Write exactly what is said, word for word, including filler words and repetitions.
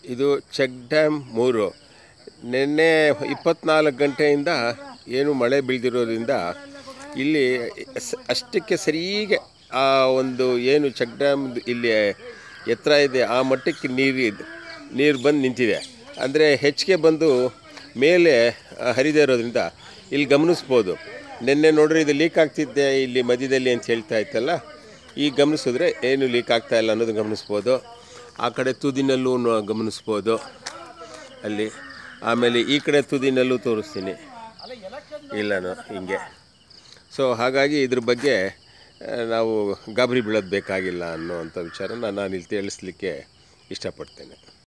ಇದು check dam ಮೂರು. ನಿನ್ನೆ ಇಪ್ಪತ್ನಾಲ್ಕು ಗಂಟೆಯಿಂದ ಏನು ಮಳೆ ಬೀಳ್ದಿರೋದ್ರಿಂದ ಇಲ್ಲಿ ಅಷ್ಟಕ್ಕೆ ಸರಿಗೆ ಆ ಒಂದು ಏನು ಚೆಕ್ ಡ್ಯಾಮ್ ಇಲ್ಲಿ ಎತ್ತರ ಇದೆ ಆ ಮಟ್ಟಕ್ಕೆ ನೀರು ನೀರು ಬಂದು ನಿಂತಿದೆ. ಅಂದರೆ ಹೆಚ್ಚಿಗೆ ಬಂದು ಮೇಲೆ ಹರಿದೇ ಇರೋದ್ರಿಂದ ಇಲ್ಲಿ ಗಮನಿಸ್ಬೋದು. ನಿನ್ನೆ ನೋಡ್ರಿ ಇದು ಲೀಕ್ ಆಗ್ತಿದ್ದೆ ಇಲ್ಲಿ ಮಧ್ಯದಲ್ಲಿ ಅಂತ ಹೇಳ್ತಾ ಇತ್ತಲ್ಲ, ಈಗ ಗಮನಿಸಿದ್ರೆ ಏನು ಲೀಕ್ ಆಗ್ತಾ ಇಲ್ಲ ಅನ್ನೋದು ಗಮನಿಸ್ಬೋದು. ಆ ಕಡೆ ತುದಿನಲ್ಲೂ ಗಮನಿಸ್ಬೋದು ಅಲ್ಲಿ. ಆಮೇಲೆ ಈ ಕಡೆ ತುದಿನಲ್ಲೂ ತೋರಿಸ್ತೀನಿ ಇಲ್ಲನೋ ಹಿಂಗೆ. ಸೊ ಹಾಗಾಗಿ ಇದ್ರ ಬಗ್ಗೆ ನಾವು ಗಾಬರಿ ಬೀಳೋದು ಬೇಕಾಗಿಲ್ಲ ಅನ್ನೋವಂಥ ವಿಚಾರನ ನಾನು ಇಲ್ಲಿ ತಿಳಿಸ್ಲಿಕ್ಕೆ ಇಷ್ಟಪಡ್ತೇನೆ.